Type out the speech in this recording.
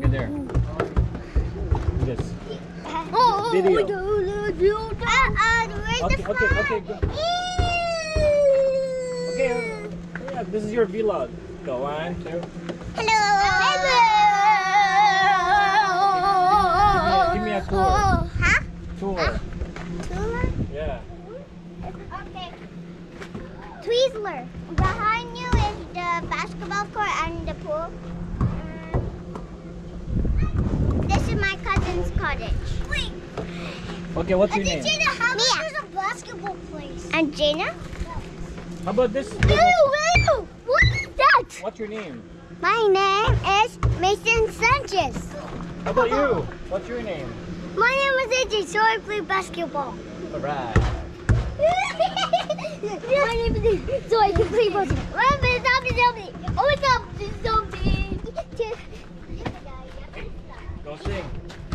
there. This. Video. Okay, go. Okay, yeah, this is your vlog. Go, 1, 2. Hello. Give me a tour. Huh? Tour. Tour? Yeah. Okay. Twizzler. Behind you is the basketball court and the pool. This is my cousin's cottage. Wait. Okay, what's your name? Gina, how there's a basketball place? And Gina? How about this? Ew! What is that? What's your name? My name is Mason Sanchez. How about you? What's your name? My name is AJ, so I play basketball. Alright. My name is AJ, so I can play basketball. Oh, it's up, zombie. Go sing.